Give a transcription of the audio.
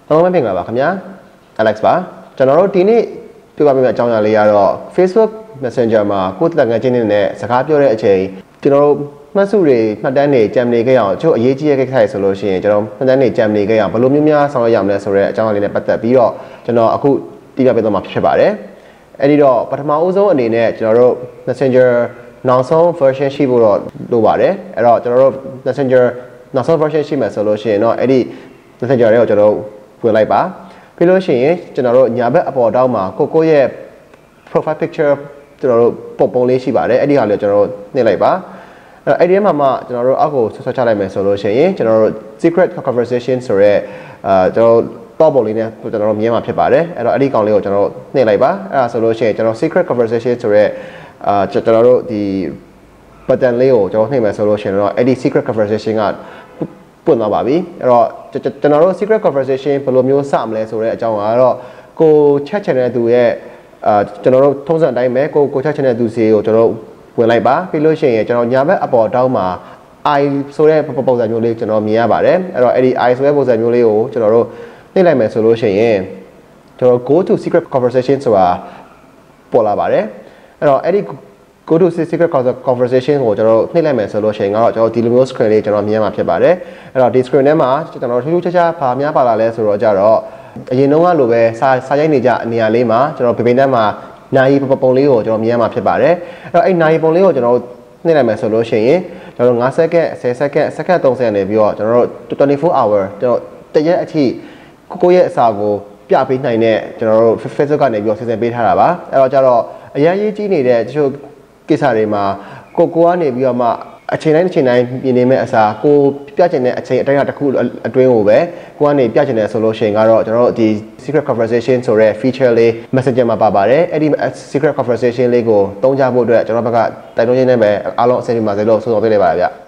အားလုံးပဲမင်္ဂလာပါခင်ဗျာ Alex ပါကျွန်တော်တို့ဒီနေ့ပြောပြမယ့်အကြောင်းအရာလေးကတော့ Facebook Messenger မှာကိုယ့်တက်ငယ်ချင်းတွေနဲ့စကားပြောတဲ့အချိန်ကျွန်တော်တို့မှတ်စုတွေမှတ်တမ်းတွေကြံနေခဲ့အောင်အချို့အရေးကြီးတဲ့ကိစ္စတွေဆိုလို့ရှိရင်ကျွန်တော်မှတ်တမ်းတွေကြံနေခဲ့အောင်ဘယ်လိုမျိုးများဆောင်ရွက်ရမလဲဆိုတဲ့အကြောင်းအရာလေးနဲ့ပတ်သက်ပြီးတော့ကျွန်တော်အခုတိကျပေးသွားမှာဖြစ်ပါတယ်အဲ့ဒီတော့ပထမအဦးဆုံးအနေနဲ့ကျွန်တော်တို့ Messenger နောက်ဆုံး version ရှိဖို့တော့လိုပါတယ်အဲ့တော့ကျွန်တော်တို့ Messenger နောက်ဆုံး version ရှိမယ်ဆိုလို့ရှိရင်တော့အဲ့ဒီ Messenger တွေကိုကျွန်တော်တို့ဝင်လိုက်ပါပြီးလို့ရှိရင်ကျွန်တော်တို့ညာဘက်အပေါ်တောင်းမှာကိုရဲ့ profile picture ကျွန်တော်တို့ပုံလေးရှိပါတယ်အဲ့ဒီဟာလေးကျွန်တော်တို့နှိပ်လိုက်ပါအဲ့ဒီမှာကျွန်တော်တို့အောက်ကိုဆွဲချလိုက်မယ်ဆိုလို့ရှိရင်ကျွန်တော်တို့ secret conversation ဆိုရဲကျွန်တော်တော့ပုံလေးနဲ့ကျွန်တော်တို့မြင်မှာဖြစ်ပါတယ်အဲ့တော့အဲ့ဒီကောင်လေးကိုကျွန်တော်တို့နှိပ်လိုက်ပါအဲ့ဒါဆိုလို့ရှိရင်ကျွန်တော် secret conversation ဆိုရဲကျွန်တော်တို့ဒီ button လေးကိုကျွန်တော်နှိပ်မယ်ဆိုလို့ရှိရင်တော့အဲ့ဒီ secret conversation ကပွင့်သွားပါပြီအဲ့တော့ကျွန်တော်တို့ secret conversation ဘယ်လိုမျိုးစမလဲဆိုတဲ့အကြောင်းကတော့ကို chat channel သူရဲ့ကျွန်တော်တို့ထုံးစံအတိုင်းပဲကို chat channel သူစီကိုကျွန်တော်တို့ဝင်လိုက်ပါပြီးလို့ရှိရင်ကျွန်တော်ညာဘက်အပေါ်တောင်းမှာ I ဆိုတဲ့ပုံစံမျိုးလေးကျွန်တော်မြင်ရပါတယ်အဲ့တော့အဲ့ဒီ I ဆိုတဲ့ပုံစံမျိုးလေးကိုကျွန်တော်တို့နှိပ်လိုက်မယ်ဆိုလို့ရှိရင်ကျွန်တော် go to secret conversation ဆိုတာပေါ်လာပါတယ်အဲ့တော့အဲ့ဒီgo to secret conversation ကိုကျွန်တော်နှိပ်လိုက်မယ်ဆိုလို့ရှိရင်တော့ကျွန်တော်ဒီလိုမျိုး screen လေးကျွန်တော်မြင်မှာဖြစ်ပါတယ်အဲ့တော့ဒီ screen ထဲမှာကျွန်တော်ထူးထူးခြားခြားဘာများပါလာလဲဆိုတော့ကြတော့အရင်တုန်းကလိုပဲစာရိုက်နေကြနေရာလေးမှာကျွန်တော်ဗီဒီယိုမှာနိုင်ပုံလေးကိုကျွန်တော်မြင်မှာဖြစ်ပါတယ်အဲ့တော့အဲ့နိုင်ပုံလေးကိုကျွန်တော်နှိပ်လိုက်မယ်ဆိုလို့ရှိရင်ကျွန်တော်5စက္ကန့်10စက္ကန့်စက္ကန့်30နေပြီးတော့ကျွန်တော်တို့24 hour ကျွန်တော်တရက်အထိကိုရဲ့အစာကိုပြပေးနိုင်တဲ့ကျွန်တော်တို့ Facebook ကနေပြီးတော့စီစဉ်ပေးထားတာပါအဲ့တော့ကြတော့အရင်ရေးကြီးနေတဲ့တချို့ကိစ္စတွေမှာကိုကနေပြီးတော့မှအချိန်တိုင်းပြင်နေမဲ့အစားကိုပြချင်တဲ့အချိန်အတိုင်းတစ်ခုအတွင်းကိုပဲကိုကနေပြချင်တယ်ဆိုလို့ရှိရင်ကတော့ကျွန်တော်တို့ဒီ secret conversation ဆိုတဲ့ feature လေး Messenger မှာပါပါတယ်အဲ့ဒီ secret conversation လေးကိုတုံးကြဖို့အတွက်ကျွန်တော်ဘက်ကတိုက်တွန်းရင်းနဲ့ပဲအားလုံးအဆင်ပြေပါစေလို့ဆုတောင်းပေးလိုက်ပါရစေဗျ